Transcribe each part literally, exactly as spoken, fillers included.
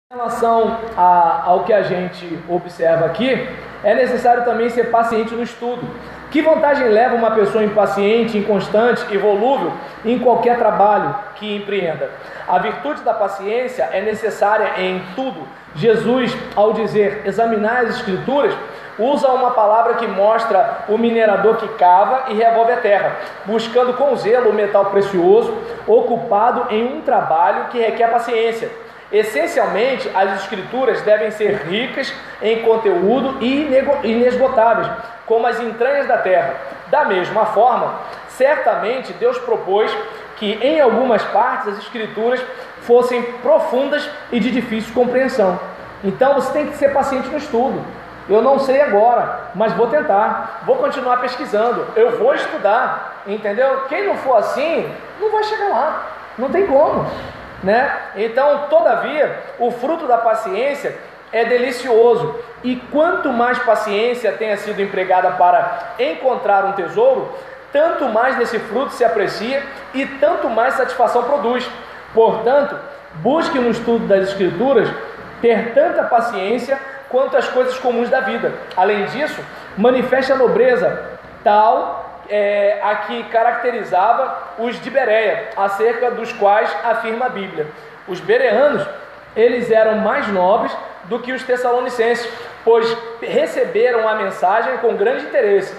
Em relação a, ao que a gente observa aqui, é necessário também ser paciente no estudo. Que vantagem leva uma pessoa impaciente, inconstante e volúvel em qualquer trabalho que empreenda? A virtude da paciência é necessária em tudo. Jesus, ao dizer examinar as escrituras, usa uma palavra que mostra o minerador que cava e revolve a terra, buscando com zelo o metal precioso, ocupado em um trabalho que requer paciência. Essencialmente, as escrituras devem ser ricas em conteúdo e inesgotáveis, como as entranhas da terra. Da mesma forma, certamente Deus propôs que em algumas partes as escrituras fossem profundas e de difícil compreensão. Então você tem que ser paciente no estudo. Eu não sei agora, mas vou tentar, vou continuar pesquisando, eu vou estudar, entendeu? Quem não for assim, não vai chegar lá, não tem como. Né? Então, todavia, o fruto da paciência é delicioso, e quanto mais paciência tenha sido empregada para encontrar um tesouro, tanto mais desse fruto se aprecia e tanto mais satisfação produz. Portanto, busque no estudo das Escrituras ter tanta paciência quanto as coisas comuns da vida. Além disso, manifeste a nobreza tal É, a que caracterizava os de Bereia, acerca dos quais afirma a Bíblia. Os bereanos, eles eram mais nobres do que os tessalonicenses, pois receberam a mensagem com grande interesse,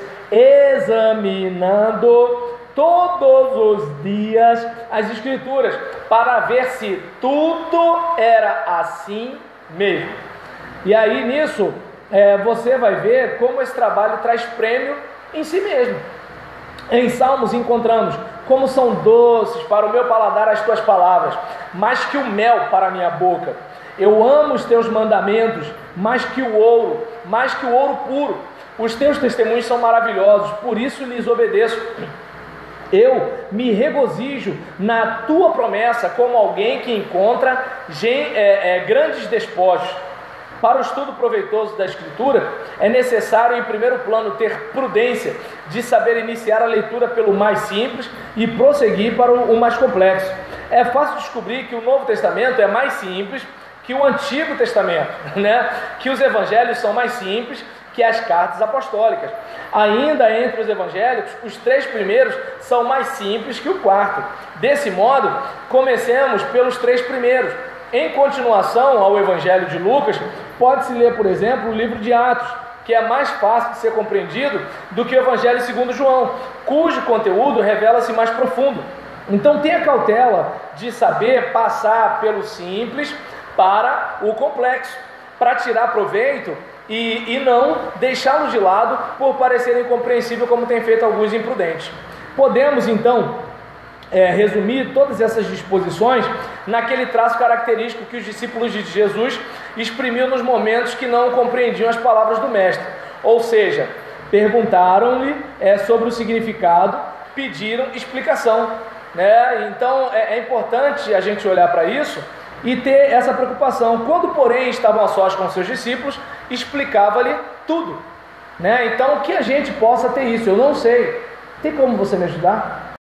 examinando todos os dias as Escrituras, para ver se tudo era assim mesmo. E aí nisso, é, você vai ver como esse trabalho traz prêmio em si mesmo. Em Salmos encontramos: como são doces para o meu paladar as tuas palavras, mais que o mel para a minha boca. Eu amo os teus mandamentos, mais que o ouro, mais que o ouro puro. Os teus testemunhos são maravilhosos, por isso lhes obedeço. Eu me regozijo na tua promessa, como alguém que encontra é, é, grandes despojos. Para o estudo proveitoso da Escritura, é necessário, em primeiro plano, ter prudência de saber iniciar a leitura pelo mais simples e prosseguir para o mais complexo. É fácil descobrir que o Novo Testamento é mais simples que o Antigo Testamento, né? Que os evangelhos são mais simples que as cartas apostólicas. Ainda entre os evangélicos, os três primeiros são mais simples que o quarto. Desse modo, comecemos pelos três primeiros. Em continuação ao Evangelho de Lucas, pode-se ler, por exemplo, o livro de Atos, que é mais fácil de ser compreendido do que o Evangelho segundo João, cujo conteúdo revela-se mais profundo. Então tenha cautela de saber passar pelo simples para o complexo, para tirar proveito e, e não deixá-lo de lado por parecer incompreensível, como tem feito alguns imprudentes. Podemos, então, É, resumir todas essas disposições naquele traço característico que os discípulos de Jesus exprimiam nos momentos que não compreendiam as palavras do Mestre. Ou seja, perguntaram-lhe é, sobre o significado, pediram explicação. Né? Então é, é importante a gente olhar para isso e ter essa preocupação. Quando, porém, estavam a sós com seus discípulos, explicava-lhe tudo. Né? Então, que a gente possa ter isso. Eu não sei. Tem como você me ajudar?